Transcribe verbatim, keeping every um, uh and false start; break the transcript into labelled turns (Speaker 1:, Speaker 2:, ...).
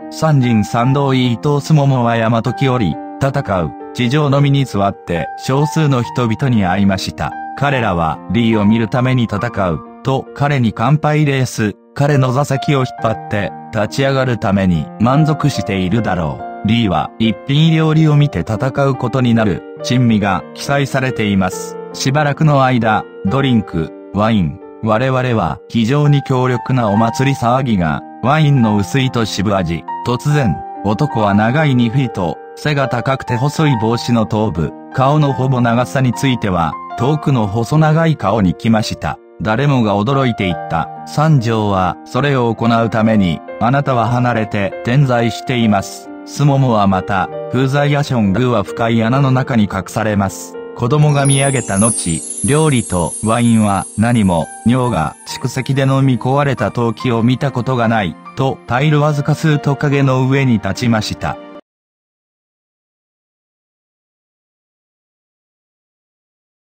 Speaker 1: 三人三道伊藤すももは山時折、戦う、地上のみに座って、少数の人々に会いました。彼らは、リーを見るために戦う、と彼に乾杯レース、彼の座席を引っ張って、立ち上がるために満足しているだろう。リーは、一品料理を見て戦うことになる、珍味が記載されています。しばらくの間、ドリンク、ワイン、我々は非常に強力なお祭り騒ぎが、ワインの薄いと渋味。突然、男は長いにフィート、背が高くて細い帽子の頭部、顔のほぼ長さについては、遠くの細長い顔に来ました。誰もが驚いていった。三条は、それを行うために、あなたは離れて点在しています。スモモはまた、風材やショングーは深い穴の中に隠されます。子供が見上げた後、料理とワインは何も、尿が蓄積で飲み壊れた陶器を見たことがない、とタイルわずか数トカゲの上に立ちました。